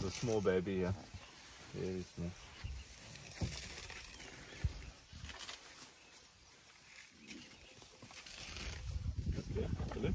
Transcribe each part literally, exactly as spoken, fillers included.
a small baby here. Very small. Okay, have a look.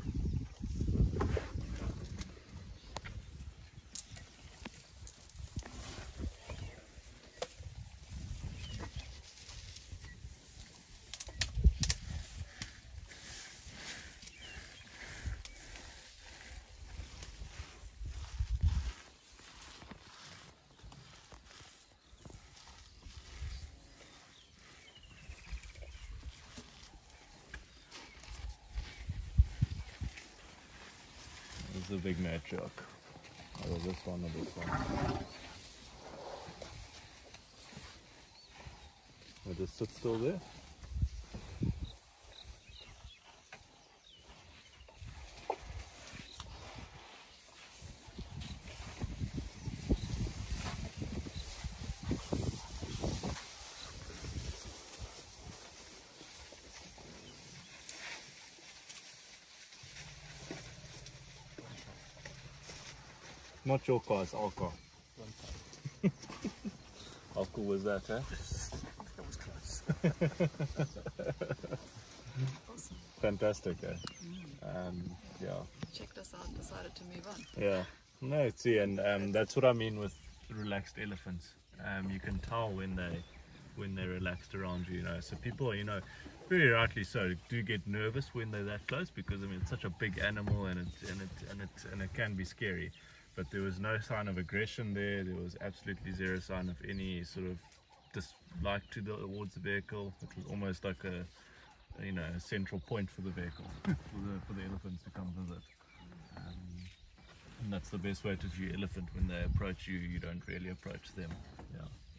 This is a big matriarch. Either this one or this one. I'll just sit still there. Not your car, it's our car. How cool was that, eh? That was close. Awesome. Fantastic, eh? Mm. Um, yeah. Checked us out and decided to move on. Yeah. No, see, and um, that's what I mean with relaxed elephants. Um, you can tell when they when they're relaxed around you, you know. So people, you know, very rightly so, do get nervous when they're that close because I mean it's such a big animal and it and it and it and it can be scary. But there was no sign of aggression there. There was absolutely zero sign of any sort of dislike to the, towards the vehicle. It was almost like a, you know, a central point for the vehicle, for the for the elephants to come visit. Um, and that's the best way to view elephant. When they approach you, you don't really approach them. Yeah.